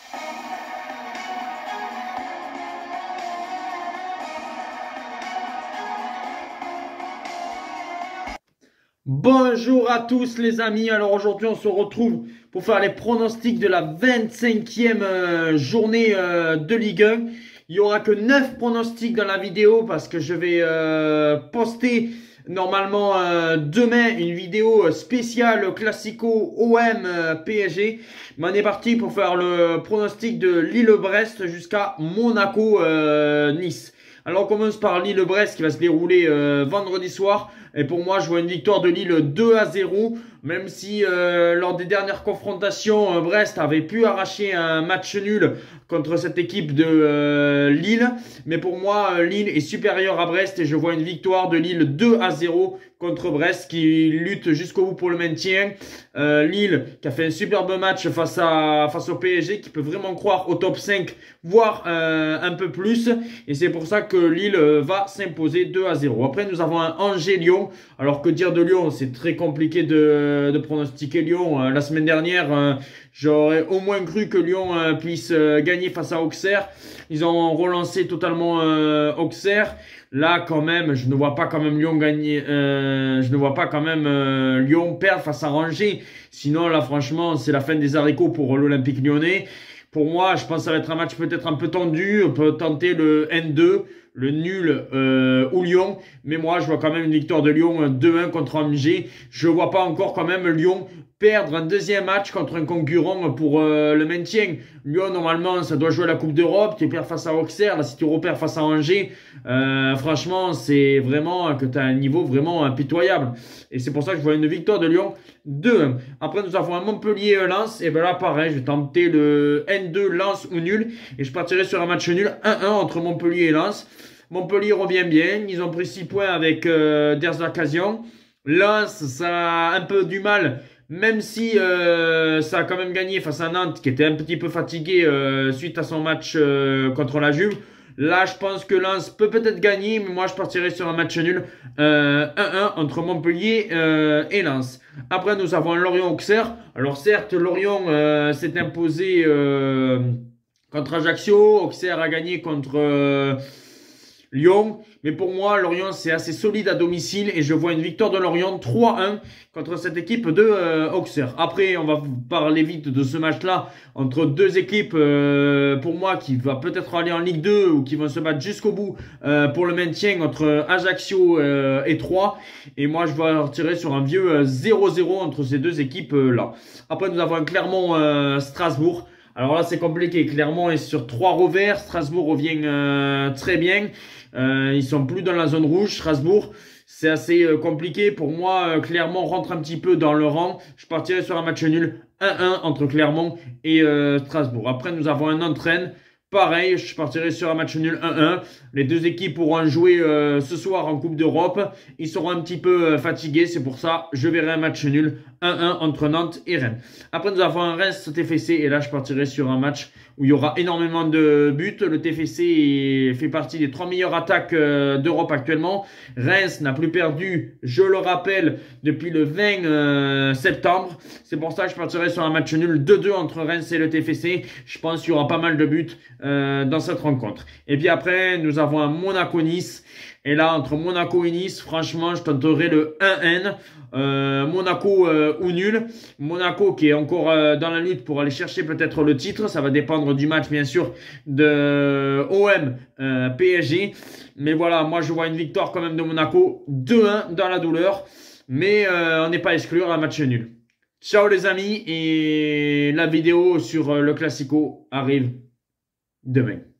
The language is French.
Bonjour à tous les amis, alors aujourd'hui on se retrouve pour faire les pronostics de la 25e journée de Ligue 1. Il n'y aura que 9 pronostics dans la vidéo parce que je vais poster normalement demain une vidéo spéciale Classico OM PSG. Mais on est parti pour faire le pronostic de Lille-Brest jusqu'à Monaco-Nice. Alors on commence par Lille-Brest qui va se dérouler vendredi soir. Et pour moi, je vois une victoire de Lille 2-0, même si lors des dernières confrontations, Brest avait pu arracher un match nul contre cette équipe de Lille. Mais pour moi, Lille est supérieur à Brest et je vois une victoire de Lille 2-0 contre Brest qui lutte jusqu'au bout pour le maintien. Lille qui a fait un superbe match face au PSG, qui peut vraiment croire au top 5, voire un peu plus. Et c'est pour ça que Lille va s'imposer 2-0. Après, nous avons un Angers-Lyon. Alors que dire de Lyon, c'est très compliqué de pronostiquer Lyon. La semaine dernière, j'aurais au moins cru que Lyon puisse gagner face à Auxerre. Ils ont relancé totalement Auxerre. Là, quand même, je ne vois pas quand même Lyon gagner. Je ne vois pas quand même Lyon perdre face à Angers. Sinon, là, franchement, c'est la fin des haricots pour l'Olympique Lyonnais. Pour moi, je pense que ça va être un match peut-être un peu tendu. On peut tenter le N2, le nul ou Lyon. Mais moi, je vois quand même une victoire de Lyon 2-1 contre Angers. Je vois pas encore quand même Lyon perdre un deuxième match contre un concurrent pour le maintien. Lyon, normalement, ça doit jouer la Coupe d'Europe. Tu perds face à Auxerre. Là, si tu repères face à Angers, franchement, c'est vraiment que tu as un niveau vraiment impitoyable. Et c'est pour ça que je vois une victoire de Lyon 2-1. Après, nous avons un Montpellier-Lens. Et ben là, pareil, je vais tenter le N2, Lens ou nul. Et je partirai sur un match nul 1-1 entre Montpellier et Lens. Montpellier revient bien. Ils ont pris 6 points avec des occasions. Lens, ça a un peu du mal. Même si ça a quand même gagné face à Nantes, qui était un petit peu fatigué suite à son match contre la Juve. Là, je pense que Lens peut peut-être gagner, mais moi, je partirai sur un match nul 1-1 entre Montpellier et Lens. Après, nous avons Lorient-Auxerre. Alors, certes, Lorient s'est imposé contre Ajaccio. Auxerre a gagné contre Lyon. Mais pour moi, Lorient, c'est assez solide à domicile et je vois une victoire de Lorient 3-1 contre cette équipe de Auxerre. Après, on va parler vite de ce match-là entre deux équipes, pour moi, qui va peut-être aller en Ligue 2 ou qui vont se battre jusqu'au bout pour le maintien entre Ajaccio et Troyes. Et moi, je vais tirer sur un vieux 0-0 entre ces deux équipes-là. Après, nous avons un Clermont-Strasbourg. Alors là, c'est compliqué. Clermont est sur 3 revers. Strasbourg revient très bien. Ils sont plus dans la zone rouge. Strasbourg, c'est assez compliqué. Pour moi, Clermont rentre un petit peu dans le rang. Je partirai sur un match nul 1-1 entre Clermont et Strasbourg. Après, nous avons un Nantes-Rennes. Pareil, je partirai sur un match nul 1-1. Les deux équipes pourront jouer ce soir en Coupe d'Europe. Ils seront un petit peu fatigués. C'est pour ça je verrai un match nul 1-1 entre Nantes et Rennes. Après, nous avons un Reims-TFC. Et là, je partirai sur un match où il y aura énormément de buts. Le TFC fait partie des 3 meilleures attaques d'Europe actuellement. Reims n'a plus perdu, je le rappelle, depuis le 20 septembre. C'est pour ça que je partirai sur un match nul 2-2 entre Reims et le TFC. Je pense qu'il y aura pas mal de buts dans cette rencontre. Et puis après, nous avons un Monaco-Nice. Et là, entre Monaco et Nice, franchement, je tenterai le 1-N. Monaco ou nul. Monaco qui est encore dans la lutte pour aller chercher peut-être le titre. Ça va dépendre du match, bien sûr, de OM PSG. Mais voilà, moi, je vois une victoire quand même de Monaco. 2-1 dans la douleur. Mais on n'est pas exclu à un match nul. Ciao les amis. Et la vidéo sur le Classico arrive demain.